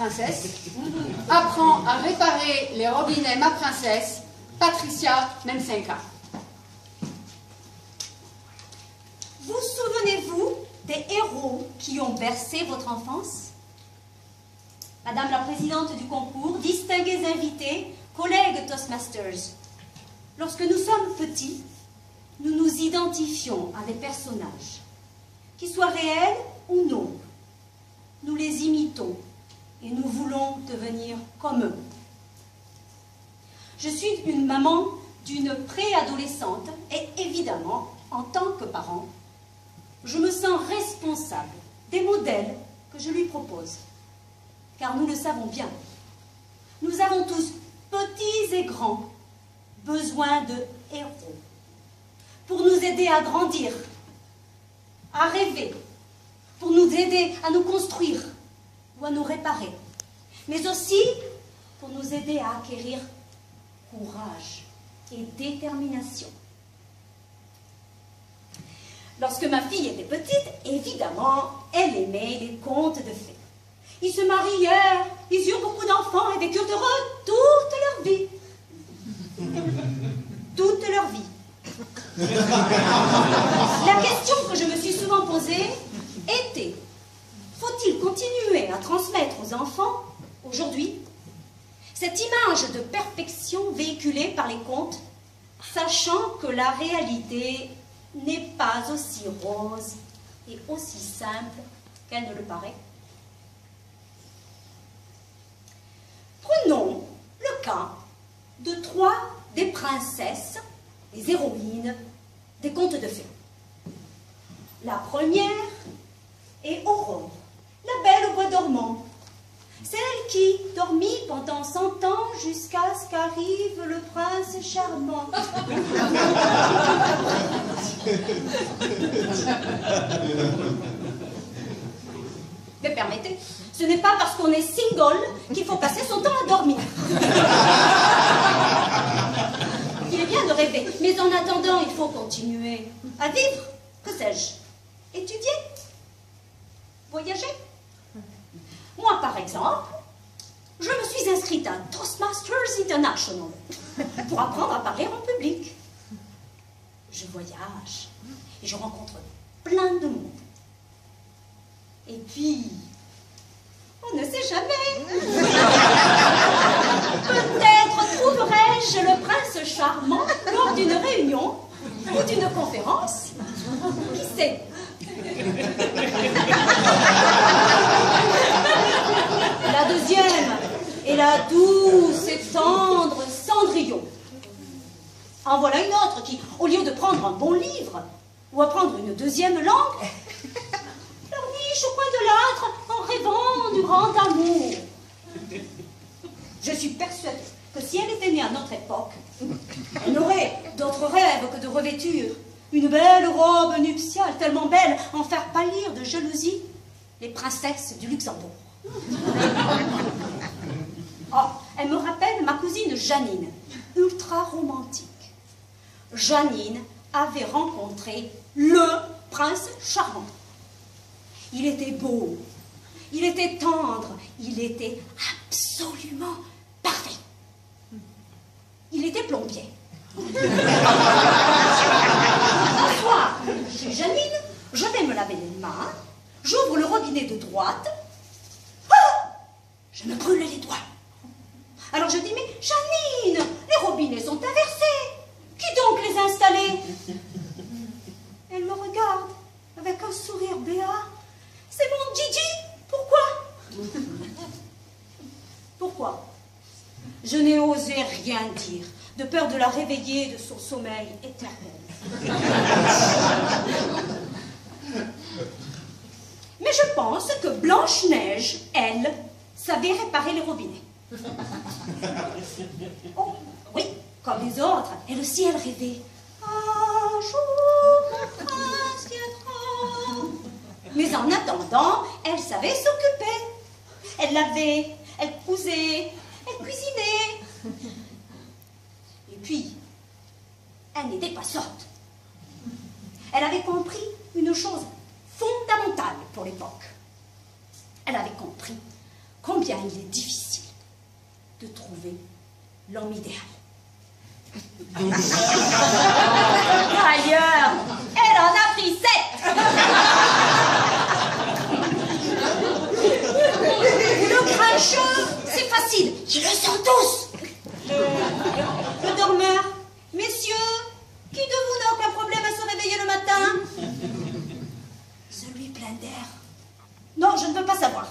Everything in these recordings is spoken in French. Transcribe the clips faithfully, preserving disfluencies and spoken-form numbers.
princesse, apprend à réparer les robinets ma princesse, Patricia Mensenka. Vous souvenez-vous des héros qui ont bercé votre enfance? Madame la présidente du concours, distingués invités, collègues Toastmasters, lorsque nous sommes petits, nous nous identifions à des personnages, qu'ils soient réels ou non. Nous les imitons et nous voulons devenir comme eux. Je suis une maman d'une préadolescente et évidemment, en tant que parent, je me sens responsable des modèles que je lui propose. Car nous le savons bien, nous avons tous, petits et grands, besoin de héros pour nous aider à grandir, à rêver, pour nous aider à nous construire ou à nous réparer, mais aussi pour nous aider à acquérir courage et détermination. Lorsque ma fille était petite, évidemment, elle aimait les contes de fées. Ils se marièrent, ils eurent beaucoup d'enfants et vécurent heureux toute leur vie. Toute leur vie. La question que je me suis souvent posée était, faut-il continuer à transmettre aux enfants, aujourd'hui, cette image de perfection véhiculée par les contes, sachant que la réalité n'est pas aussi rose et aussi simple qu'elle ne le paraît? Prenons le cas de trois des princesses, des héroïnes des contes de fées. La première est Aurore, la belle au bois dormant. Celle qui dormit pendant cent ans jusqu'à ce qu'arrive le prince charmant. Mais permettez, ce n'est pas parce qu'on est single qu'il faut passer son temps à dormir. Il est bien de rêver, mais en attendant, il faut continuer à vivre. Que sais-je? Étudier? Voyager? Moi, par exemple, je me suis inscrite à Toastmasters International pour apprendre à parler en public. Je voyage et je rencontre plein de monde. Et puis, on ne sait jamais. Peut-être trouverai-je le prince charmant lors d'une réunion ou d'une conférence. Qui sait? La deuxième est la douce et tendre Cendrillon. En voilà une autre qui, au lieu de prendre un bon livre ou apprendre une deuxième langue, pleurniche au coin de l'âtre en rêvant du grand amour. Je suis persuadée que si elle était née à notre époque, elle n'aurait d'autre rêve que de revêtir une belle robe nuptiale, tellement belle en faire pâlir de jalousie les princesses du Luxembourg. Oh, elle me rappelle ma cousine Janine, ultra romantique. Janine avait rencontré le prince charmant. Il était beau, il était tendre, il était absolument parfait. Il était plombier. Un soir, chez Janine, je vais me laver les mains, j'ouvre le robinet de droite, ah, je me brûle les doigts. Alors je dis, mais Janine, les robinets sont inversés, qui donc les a installés? Elle me regarde avec un sourire béat. C'est mon Gigi, pourquoi? Pourquoi? Je n'ai osé rien dire, de peur de la réveiller de son sommeil éternel. Mais je pense que Blanche-Neige, elle, savait réparer les robinets. Oh, oui, comme les autres, elle aussi, elle rêvait. Un jour, mon prince viendra. Mais en attendant, elle savait s'occuper. Elle lavait, elle cousait, elle cuisinait. Et puis, elle n'était pas sorte. Elle avait compris une chose fondamentale pour l'époque. Elle avait compris combien il est difficile de trouver l'homme idéal. D'ailleurs, elle en a pris sept. Le grincheux, c'est facile, je le sens tous. Le dormeur, messieurs, qui de vous n'a aucun problème à se réveiller le matin? Celui plein d'air. Non, je ne veux pas savoir.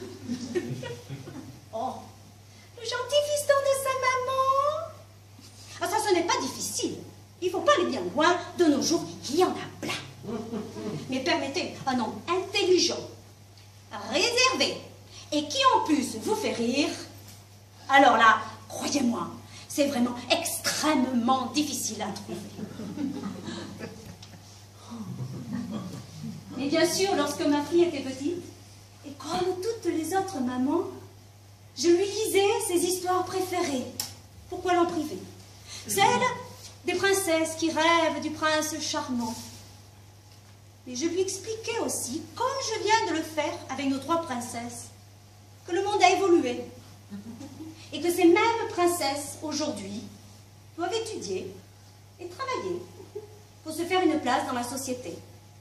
Oh, le gentil fiston de sa maman. Ah, ça, ce n'est pas difficile. Il ne faut pas aller bien loin. De nos jours, il y en a plein. Mais permettez, un homme intelligent, réservé, et qui en plus vous fait rire, alors là, croyez-moi, c'est vraiment extrêmement difficile à trouver. Et bien sûr, lorsque ma fille était petite, et comme toutes les autres mamans, je lui lisais ses histoires préférées. Pourquoi l'en priver? Celles des princesses qui rêvent du prince charmant. Mais je lui expliquais aussi, comme je viens de le faire avec nos trois princesses, que le monde a évolué et que ces mêmes princesses, aujourd'hui, doivent étudier et travailler pour se faire une place dans la société.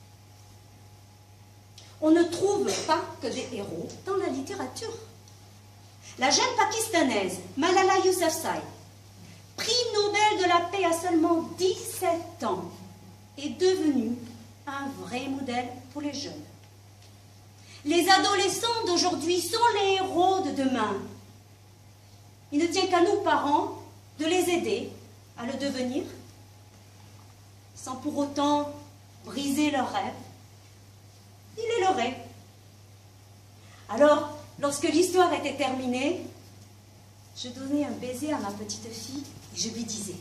On ne trouve pas que des héros dans la littérature. La jeune pakistanaise Malala Yousafzai, prix Nobel de la paix à seulement dix-sept ans, est devenue un vrai modèle pour les jeunes. Les adolescents d'aujourd'hui sont les héros de demain. Il ne tient qu'à nous, parents, de les aider à le devenir, sans pour autant briser leurs rêves. Il est leur rêve. Alors, lorsque l'histoire était terminée, je donnais un baiser à ma petite fille et je lui disais: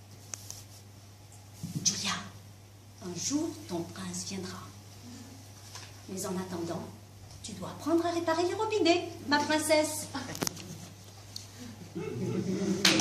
Julia, un jour ton prince viendra. Mais en attendant, tu dois apprendre à réparer les robinets, ma princesse.